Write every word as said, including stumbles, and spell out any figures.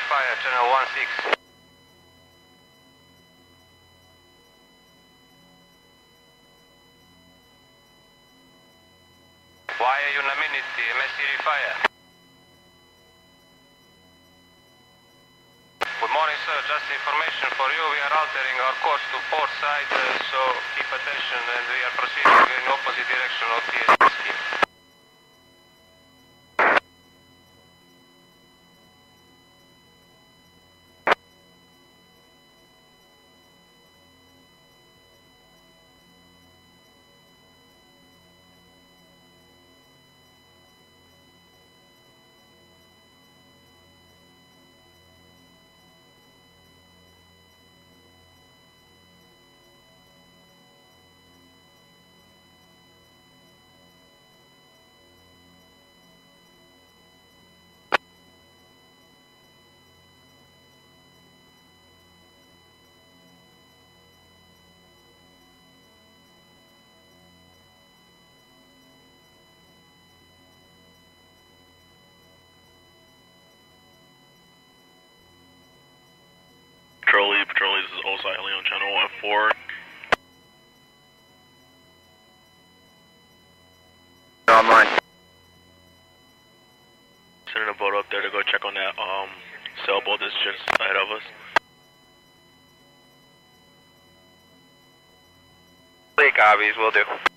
fire, channel one six. Wire unanimity, M S C fire. Good morning, sir. Just information for you. We are altering our course to port side, uh, so keep attention, and we are proceeding in opposite direction of the scheme. Patrolly, Patrolly, this is also Hilary on channel one four. Online. Sending a boat up there to go check on that um sailboat that's just ahead of us. Clear copies, will do.